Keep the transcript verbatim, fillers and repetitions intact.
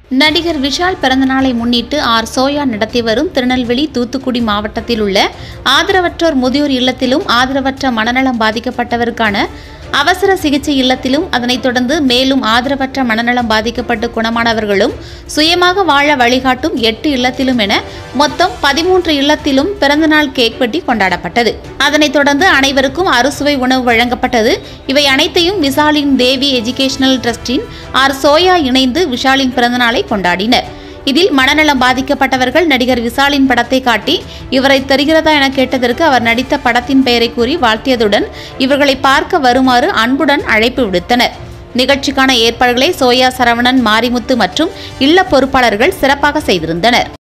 நடிகர் விஷால் பிறந்தநாளை முன்னிட்டு ஆர் சோயா நடத்தி வரும் திருநெல்வேலி தூத்துக்குடி மாவட்டத்தில் உள்ள ஆதரவற்றோர் முதியோர் இல்லத்திலும் ஆதரவற்ற மனநலம் பாதிக்கப்பட்டவருக்கான அவசர சிகிச்சை இல்லத்திலும் அதனைத் தொடர்ந்து மேலும் ஆதரவற்ற மனநலம் பாதிக்கப்பட்டு குணமானவர்களும் சுயமாக வாழ வழிகாட்டும் எட்டு இல்லத்திலும் என மொத்தம் பதிமூன்று இல்லத்திலும் பிறந்தநாள் கேக் வெட்டி கொண்டாடப்பட்டது. அதனைத் தொடர்ந்து அனைவருக்கும் அறுசுவை உணவு வழங்கப்பட்டது. இவை அனைத்தையும் விஷாலின் தேவி எஜுகேஷனல் டிரஸ்டின் ஆர் சோயா இணைந்து விஷாலின் பிறந்தநாளை கொண்டாடினர். இதில் மனநலம் பாதிக்கப்பட்டவர்கள் நடிகர் விஷாலின் படத்தை காட்டி இவரை தெரிகிறதா என கேட்டதற்கு அவர் நடித்த படத்தின் பெயரை கூறி வாழ்த்தியதுடன் இவர்களை பார்க்க வருமாறு அன்புடன் அழைப்பு விடுத்தனர். நிகழ்ச்சிக்கான ஏற்பாடுகளை சோயா, சரவணன், மாரிமுத்து மற்றும் இல்ல பொறுப்பாளர்கள் சிறப்பாக செய்திருந்தனர்.